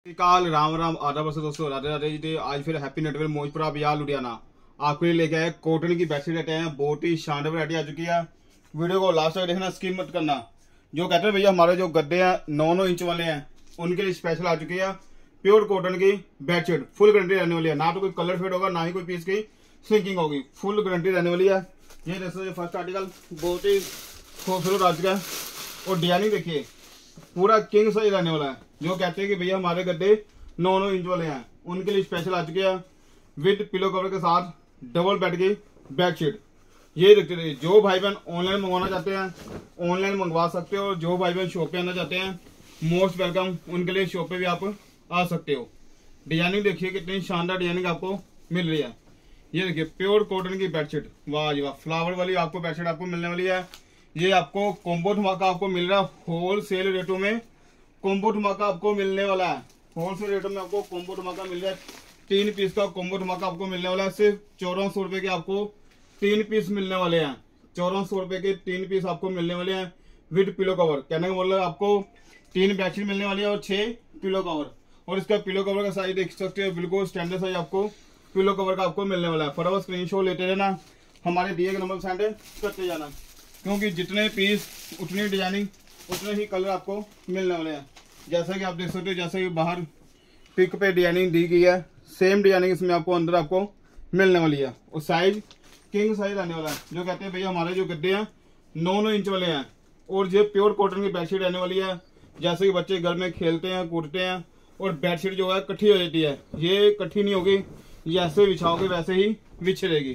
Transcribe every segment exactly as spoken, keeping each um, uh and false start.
काल राम राम आधा वर्ष दोस्तों, राधे राधे जी। आज फिर हैप्पी नेटवर्क मौजपुरा बाजार लुधियाना आपके लिए लेके आए कॉटन की बेडशीट लेते हैं। बहुत ही शानदार वैरायटी आ चुकी है। वीडियो को लास्ट तक देखना, स्किप मत करना। जो कहते हैं भैया हमारे जो गद्दे हैं नौ नौ इंच वाले हैं, उनके लिए स्पेशल आ चुकी है प्योर कॉटन की बेडशीट। फुल गारंटी रहने वाली है, ना तो कोई कलर फेड होगा ना ही कोई पीस की सिंकिंग होगी। फुल गारंटी रहने वाली है। ये दोस्तों फर्स्ट आर्टिकल बहुत ही खूबसूरत आ चुका है और डिजाइनिंग देखिए पूरा किंग साइज रहने वाला है। जो कहते हैं कि भैया हमारे गद्दे नौ नौ इंच वाले हैं, उनके लिए स्पेशल आ चुके हैं विद पिलो कवर के साथ डबल बेड की बेडशीट। ये देखते रहिए। जो भाई बहन ऑनलाइन मंगवाना चाहते हैं ऑनलाइन मंगवा सकते हो, और जो भाई बहन शॉप पे आना चाहते हैं मोस्ट वेलकम, उनके लिए शॉप पे भी आप आ सकते हो। डिजाइनिंग देखिए कितनी शानदार डिजाइनिंग आपको मिल रही है। ये देखिए प्योर कॉटन की बेडशीट, वाह जी वाह। फ्लावर वाली आपको बेडशीट आपको मिलने वाली है। ये आपको कॉम्बो धमाका आपको मिल रहा है होल सेल रेटों में। कॉम्बो धमाका आपको मिलने वाला है होलसेल रेटों में। आपको कॉम्बो धमाका मिल रहा है, तीन पीस का कॉम्बो धमाका आपको मिलने वाला है। सिर्फ चौदह सौ रुपए के आपको तीन पीस मिलने वाले हैं। चौदह सौ रुपए के तीन पीस आपको मिलने वाले हैं विद पिलो कवर। कहने का मतलब आपको तीन बेडशीट मिलने वाली है और छह पिलो कवर। और इसका पिलो कवर का साइज देख सकते हो, बिल्कुल स्टैंडर्ड साइज आपको पिलो कवर का आपको मिलने वाला है। फटाफट स्क्रीनशॉट लेते रहना, हमारे दिए गए नंबर सेंड करते जाना, क्योंकि जितने पीस उतनी डिजाइनिंग उतने ही कलर आपको मिलने वाले हैं। जैसा कि आप देख सकते हो, जैसे कि बाहर पिक पे डिजाइनिंग दी गई है, सेम डिजाइनिंग इसमें आपको अंदर आपको मिलने वाली है। और साइज किंग साइज रहने वाला है। जो कहते हैं भैया हमारे जो गद्दे हैं नौ नौ इंच वाले हैं, और ये प्योर कॉटन की बेडशीट रहने वाली है। जैसे कि बच्चे घर में खेलते हैं कूदते हैं और बेडशीट जो है इकट्ठी हो जाती है, ये इकट्ठी नहीं होगी, जैसे बिछाओगे वैसे ही बिछ रहेगी।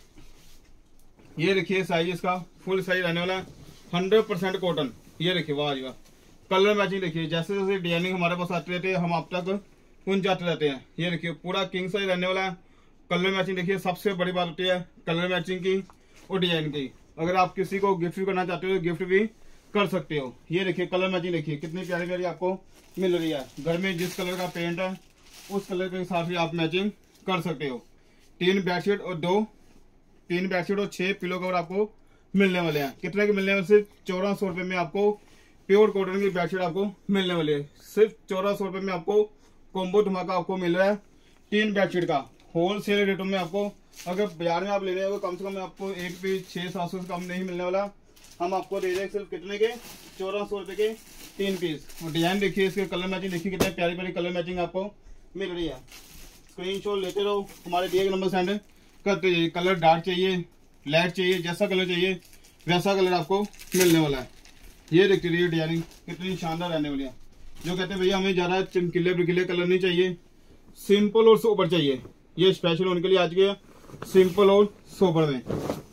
ये देखिए साइज इसका फुल साइज रहने वाला है, हंड्रेड परसेंट कॉटन। ये देखिए वाह जी वाह। कलर मैचिंग देखिए, जैसे जैसे डिजाइनिंग हमारे पास आती रहती है हम आप तक पहुंचाते रहते हैं। ये देखिए पूरा किंग साइज रहने वाला है। कलर मैचिंग देखिए, सबसे बड़ी बात होती है कलर मैचिंग की और डिजाइन की। अगर आप किसी को गिफ्ट भी करना चाहते हो गिफ्ट भी कर सकते हो। ये देखिए कलर मैचिंग देखिए कितनी प्यारी प्यारी आपको मिल रही है। घर में जिस कलर का पेंट है उस कलर के हिसाब से आप मैचिंग कर सकते हो। तीन बेडशीट और दो तीन बेडशीट और छह पिलो कवर आपको मिलने वाले हैं। कितने के मिलने वाले? सिर्फ चौदह सौ रुपए में आपको प्योर कॉटन की बेडशीट आपको मिलने वाली है। सिर्फ चौदह सौ रुपए में आपको कॉम्बो धमाका आपको मिल रहा है तीन बेडशीट का होलसेल रेटों में। आपको अगर बाजार में आप लेने हो कम से कम आपको एक पीस छह सात सौ से कम नहीं मिलने वाला। हम आपको दे रहे सिर्फ कितने के? चौदह सौ रुपए के तीन पीस। और डिजाइन देखिए, इसके कलर मैचिंग देखिए कितने प्यारी प्यारी कलर मैचिंग आपको मिल रही है। स्क्रीनशॉट लेते रहो, हमारे दिए गए नंबर सेंड करते जाइए। कलर डार्क चाहिए, लाइट चाहिए, जैसा कलर चाहिए वैसा कलर आपको मिलने वाला है। ये देखते रहिए डिजाइनिंग कितनी शानदार रहने वाली है। जो कहते हैं भैया हमें ज्यादा चमकीले बिरकीले कलर नहीं चाहिए, सिंपल और सोबर चाहिए, ये स्पेशल उनके लिए आज के सिंपल और सोबर में।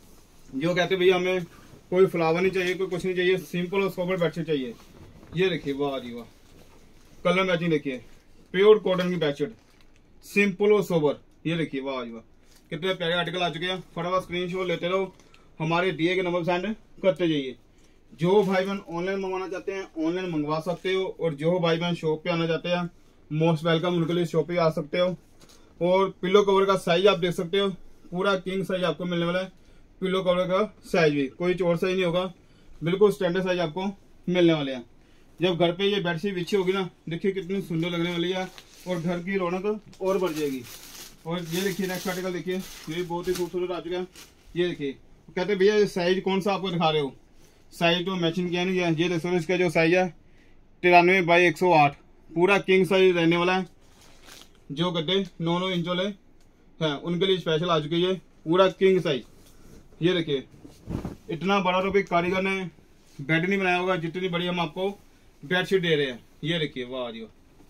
जो कहते हैं भैया हमें कोई फ्लावर नहीं चाहिए, कोई कुछ नहीं चाहिए, सिंपल और सोबर बेडशीट चाहिए। ये देखिए वाह जी वाह। कलर मैचिंग देखिए, प्योर कॉटन की बेडशीट, सिंपल और सोबर। ये देखिए वाह जी वाह, कितने प्यारे आर्टिकल आ चुके हैं। फटाफट स्क्रीनशॉट लेते रहो, हमारे दिए गए नंबर सेंड करते जाइए। जो भाई बहन ऑनलाइन मंगवाना चाहते हैं ऑनलाइन मंगवा सकते हो, और जो भाई बहन शॉप पे आना चाहते हैं मोस्ट वेलकम, उनके लिए शॉप पे आ सकते हो। और पिलो कवर का साइज आप देख सकते हो, पूरा किंग साइज आपको मिलने वाला है। पिलो कवर का साइज भी कोई चोर साइज नहीं होगा, बिल्कुल स्टैंडर्ड साइज आपको मिलने वाले हैं। जब घर पे ये बेडशीट बिछी होगी ना, देखिए कितनी सुंदर लगने वाली है और घर की रौनक और बढ़ जाएगी। और ये देखिए नेक्स्ट आर्टिकल देखिए, ये बहुत ही खूबसूरत आ चुका है। ये देखिए कहते हैं भैया साइज कौन सा आपको दिखा रहे हो, साइज तो मैचिंग किया नहीं गया। ये देखो इसका जो साइज है तिरानवे बाई एक सौ आठ, पूरा किंग साइज रहने वाला है। जो गद्दे नौ नौ इंच वाले हैं उनके लिए स्पेशल आ चुकी है पूरा किंग साइज। ये देखिए इतना बड़ा तो भी कारीगर ने बेड नहीं बनाया होगा जितनी बड़ी हम आपको बेडशीट दे रहे हैं। ये देखिए वाह जी वाह,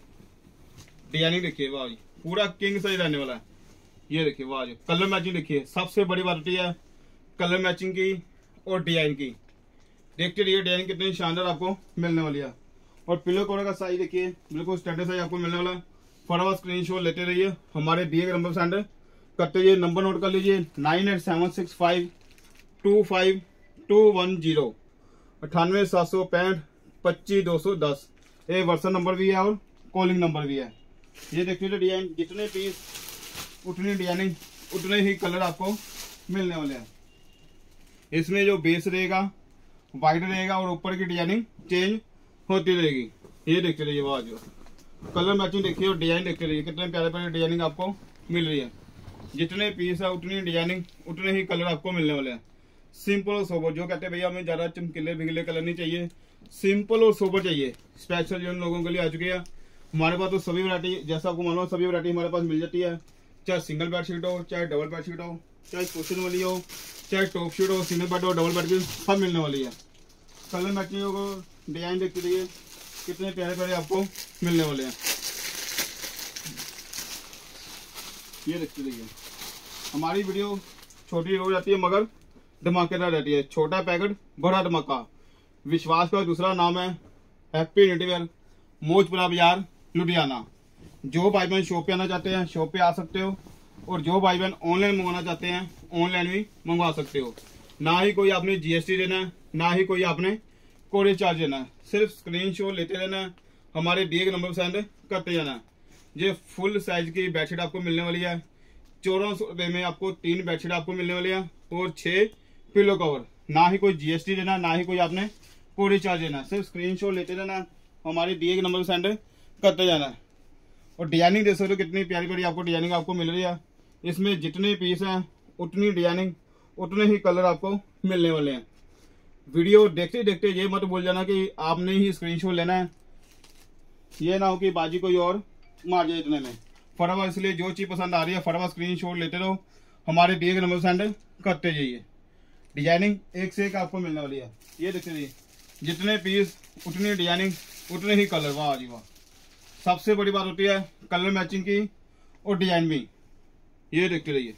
डिजाइनिंग देखिए वाह जी, पूरा किंग साइज रहने वाला है। ये देखिए वाह जी, कलर मैचिंग देखिए, सबसे बड़ी बात होती है कलर मैचिंग की और डिजाइन की। देखते रहिए डिजाइन कितनी शानदार आपको मिलने वाली है। और पिलो कवर का साइज देखिए, बिल्कुल स्टैंडर्ड साइज आपको मिलने वाला है। फटाफट स्क्रीनशॉट लेते रहिए, हमारे दिए गए नंबर सेंड करते रहिए। नंबर नोट कर लीजिए nine eight seven six five two five two one zero अट्ठानवे सात सौ पैंठ पच्चीस दो सौ दस। ये व्हाट्सएप नंबर भी है और कॉलिंग नंबर भी है। ये देखिए डिजाइन, जितने पीस उतनी डिजाइनिंग उतने ही कलर आपको मिलने वाले हैं। इसमें जो बेस रहेगा वाइट रहेगा और ऊपर की डिजाइनिंग चेंज होती रहेगी। ये देखते रहिए वाह जो कलर मैचिंग देखिए और डिजाइन देखते रहिए, कितने प्यारे प्यारे डिजाइनिंग आपको मिल रही है। जितने पीस है उतनी डिजाइनिंग उतने ही कलर आपको मिलने वाले हैं। सिंपल और सोबर, जो कहते हैं भैया हमें ज्यादा चमकीले भिगले कलर नहीं चाहिए, सिंपल और सोबर चाहिए, स्पेशल जो लोगों के लिए आ चुकी है। हमारे पास तो सभी वैरायटी, जैसा आपको मालूम सभी वैरायटी हमारे पास मिल जाती है, चाहे सिंगल बेडशीट हो, चाहे डबल बेडशीट हो, चाहे कुशन वाली हो, चाहे टॉप शीट हो, सिंगल बेड हो, डबल बेड की, सब मिलने वाली है। कलर मैचिंग को डिजाइन देखते रहिए, कितने प्यारे प्यारे आपको मिलने वाले हैं। ये देखते रहिए, हमारी वीडियो छोटी हो जाती है मगर धमाकेदार रहती है। छोटा पैकेट बड़ा धमाका, विश्वास का दूसरा नाम है हैप्पी नेटवेयर, मौजपुरा बाजार लुधियाना। जो भाई बहन शॉप पे आना चाहते हैं शॉप पे आ सकते हो, और जो भाई बहन ऑनलाइन मंगवाना चाहते हैं ऑनलाइन भी मंगवा सकते हो। ना ही कोई आपने जीएसटी देना है, ना ही कोई आपने कोरियर चार्ज देना है, सिर्फ स्क्रीनशॉट लेते रहना है, हमारे दिए गए नंबर पर सेंड करते जाना है। ये फुल साइज की बेडशीट आपको मिलने वाली है, चौदह सौ रुपये में आपको तीन बेडशीट आपको मिलने वाली है और छः पिलो कवर। ना ही कोई जीएसटी देना, ना ही कोई आपने कोरियर चार्ज देना, सिर्फ स्क्रीनशॉट लेते रहना, हमारे दिए गए नंबर पर सेंड करते जाना है। और डिजाइनिंग देख सकते हो, कितनी प्यारी प्यारी आपको डिजाइनिंग आपको मिल रही है। इसमें जितने पीस हैं उतनी डिजाइनिंग उतने ही कलर आपको मिलने वाले हैं। वीडियो देखते देखते ये मत भूल जाना कि आपने ही स्क्रीनशॉट लेना है, ये ना हो कि बाजी कोई और मार जाए इतने में। फटाफट इसलिए जो चीज़ पसंद आ रही है फटाफट स्क्रीनशॉट लेते रहो, हमारे दिए गए नंबर सेंड करते जाइए। डिजाइनिंग एक से एक आपको मिलने वाली है। ये देखते रहिए, जितने पीस उतनी डिजाइनिंग उतने ही कलर। वाह जी वाह, सबसे बड़ी बात होती है कलर मैचिंग की और डिजाइन भी। ये देखते रहिए,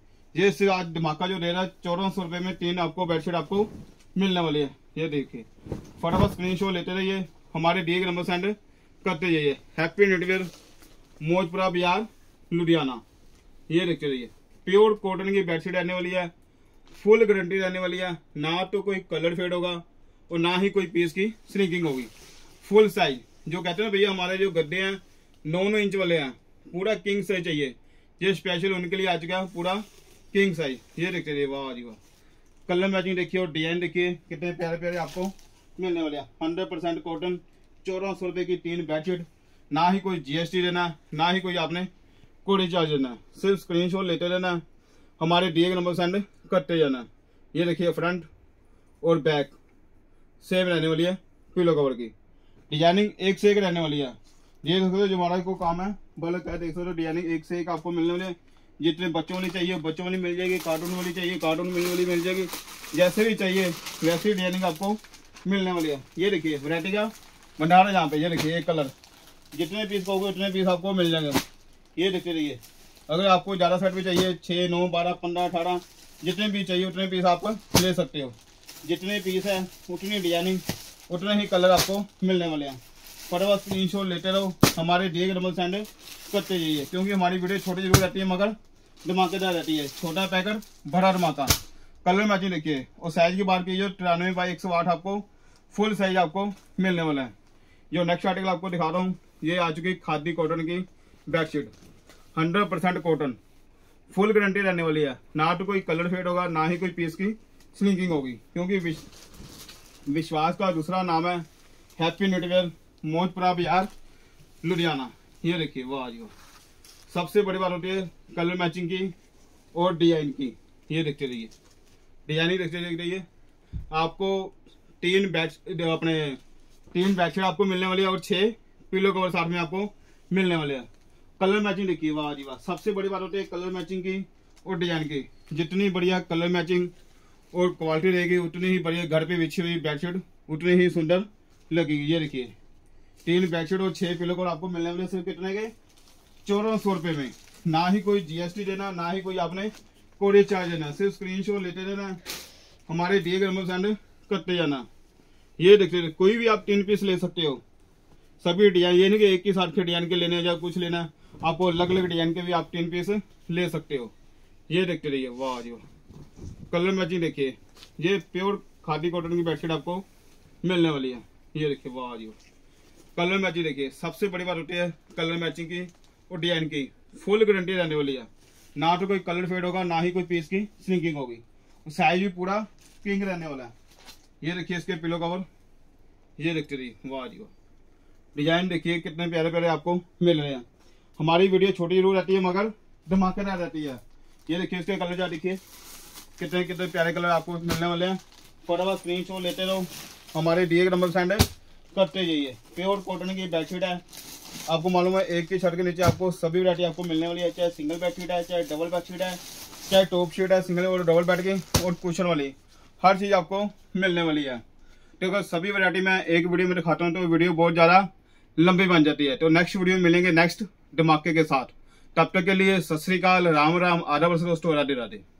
ये सिर्फ आज धमाका जो दे रहा है, चौदह सौ रुपये में तीन आपको बेडशीट आपको मिलने वाली है। ये देखिए, फटाफट स्क्रीनशॉट लेते रहिए, हमारे दिए गए नंबर सेंड करते जाइए। हैप्पी नेटवेयर, मौजपुरा बाजार लुधियाना। ये देखते रहिए, प्योर कॉटन की बेडशीट रहने वाली है, फुल गारंटी रहने वाली है। ना तो कोई कलर फेड होगा और ना ही कोई पीस की श्रिंकिंग होगी। फुल साइज, जो कहते हैं भैया हमारे जो गद्दे हैं नौ नौ इंच वाले हैं, पूरा किंग साइज चाहिए, ये स्पेशल उनके लिए आ चुका है पूरा किंग साइज। ये देखते रहिए, वाह जी वाह, कलर मैचिंग देखिए और डिजाइन देखिए, कितने प्यारे प्यारे आपको मिलने वाले हैं। हंड्रेड परसेंट कॉटन, चौदह सौ रुपये की तीन बेडशीट, ना ही कोई जीएसटी देना, ना ही कोई आपने कोरियर चार्ज देना, सिर्फ स्क्रीनशॉट लेते रहना, हमारे दिए गए नंबर सेंड करते जाना। ये देखिए, फ्रंट और बैक सेम रहने वाली है, पिलो कवर की डिजाइनिंग एक से एक रहने वाली है। ये देख सकते हो जो हमारा को काम है बल्क है, देख सकते हो डिजाइनिंग एक से एक आपको मिलने वाली है। जितने बच्चों वाली चाहिए बच्चों वाली मिल जाएगी, कार्टून वाली चाहिए कार्टून मिलने वाली मिल जाएगी, जैसे भी चाहिए वैसी डिजाइनिंग आपको मिलने वाली है। ये देखिए वैरायटी का भंडार है यहाँ पे। ये देखिए एक कलर, जितने पीस कहोगे उतने पीस आपको मिल जाएंगे। ये देखते रहिए, अगर आपको ज़्यादा सेट भी चाहिए, छः नौ बारह पंद्रह अठारह जितने भी चाहिए उतने पीस आप ले सकते हो। जितने पीस है उतनी डिजाइनिंग उतने ही कलर आपको मिलने वाले हैं। फटाफट स्क्रीनशॉट लेते रहो, हमारे दिए गए नंबर सेंड करते जाइए, क्योंकि हमारी वीडियो छोटी जरूर रहती है मगर धमाकेदार रहती है। छोटा पैकेट बड़ा धमाका। कलर मैचिंग देखिए, और साइज की बात कीजिए तिरानवे बाई एक सौ आठ आपको फुल साइज आपको मिलने वाला है। जो नेक्स्ट आर्टिकल आपको दिखा रहा हूँ, ये आ चुकी खादी कॉटन की bedsheet, hundred percent cotton, full guarantee रहने वाली है। ना तो कोई कलर फेड होगा, ना ही कोई पीस की स्लिंकिंग होगी, क्योंकि विश्वास का दूसरा नाम है हैप्पी नेटवेयर, मौजपुरा बाजार लुधियाना। ये देखिए, वाह जी वाह, सबसे बड़ी बात होती है कलर मैचिंग की और डिजाइन की। ये देखते रहिए, डिजाइनिंग देखते देख रहिए, आपको तीन बैच अपने तीन बेडशीट आपको मिलने वाली है और छह पिलो कवर साथ में आपको मिलने वाले हैं। कलर मैचिंग देखिए, वाह जी वाह, सबसे बड़ी बात होती है कलर मैचिंग की और डिजाइन की। जितनी बढ़िया कलर मैचिंग और क्वालिटी रहेगी उतनी ही बढ़िया घर पे बिछी हुई बेडशीट उतनी ही सुंदर लगेगी। ये देखिए, तीन बेडशीट और छह पिलो कवर आपको मिलने वाले सिर्फ कितने के, चौदह सौ रुपये में। ना ही कोई जीएसटी देना, ना ही कोई आपने कोरियर चार्ज देना, सिर्फ स्क्रीनशॉट लेते रहना, हमारे दिए गए नंबर सेंड करते जाना। ये देखते, कोई भी आप तीन पीस ले सकते हो, सभी डिजाइन, ये नहीं कि एक ही साथ के डिजाइन के लेने या कुछ लेना, आपको अलग अलग डिजाइन के भी आप तीन पीस ले सकते हो। ये देखते रहिए, वाह जी वाह, कलर मैचिंग देखिए, ये प्योर खादी कॉटन की बेडशीट आपको मिलने वाली है। ये देखिए, वाह जी वाह, कलर मैचिंग देखिए, सबसे बड़ी बात होती है कलर मैचिंग की और डिजाइन की, फुल गारंटी रहने वाली है। ना तो कोई कलर फेड होगा, ना ही कोई पीस की श्रिंकिंग होगी, साइज भी पूरा किंग रहने वाला है। ये देखिए इसके पिलो कवर, ये देखते रहिए, वाह जी वाह, डिजाइन देखिए कितने प्यारे प्यारे आपको मिल रहे हैं। हमारी वीडियो छोटी जरूर रहती है मगर धमाकेदार रहती है। ये देखिए इसके कलर जो देखिए कितने कितने प्यारे कलर आपको मिलने वाले हैं। फटाफट स्क्रीन शॉट लेते रहो, हमारे डी के नंबर सेंड करते जाइए। प्योर कॉटन की बेडशीट है, आपको मालूम है एक की शर्ट के नीचे आपको सभी वैरायटी आपको मिलने वाली है, चाहे सिंगल बेडशीट है, चाहे डबल बेडशीट है, चाहे टॉप शीट है, सिंगल और डबल बेड की और कुशन वाली, हर चीज़ आपको मिलने वाली है। तो सभी वैरायटी मैं एक वीडियो में दिखाता हूँ तो वीडियो बहुत ज़्यादा लंबी बन जाती है। तो नेक्स्ट वीडियो में मिलेंगे नेक्स्ट धमाके के साथ। तब तक के लिए सत श्री अकाल, राम राम, आदाब दोस्तों, राधे राधे।